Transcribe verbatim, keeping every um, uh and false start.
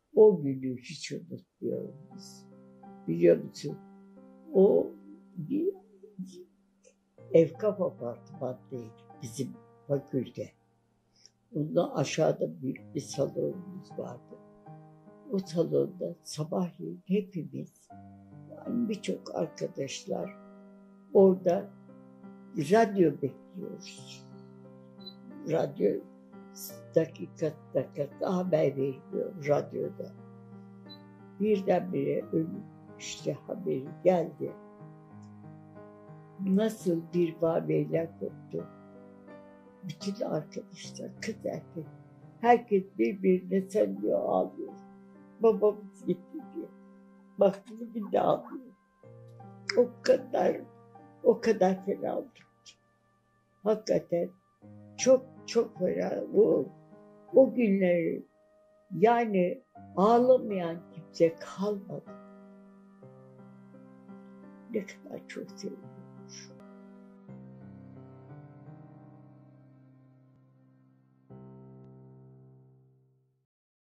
O günü hiç unutmuyorum biz. Biliyor musun? O bir Evkaf apartmandaydı bizim fakülte. Ondan aşağıda büyük bir salonumuz vardı. O salonda sabahleyin hepimiz, yani birçok arkadaşlar orada radyo bekliyoruz. Radyo dakika dakika haber veriliyor radyoda. Birdenbire ölüm işte haberi geldi. Nasıl bir vabeyle koptu. Bütün arkadaşlar, kız erkek, herkes birbirine sarılıyor, ağlıyor. Babamız gitti diye. Baktım bir de ağlıyor. O kadar, o kadar fena oldum ki. Hakikaten çok çok fena. O, o günleri yani ağlamayan kimse kalmadı. Ne kadar çok sevindim.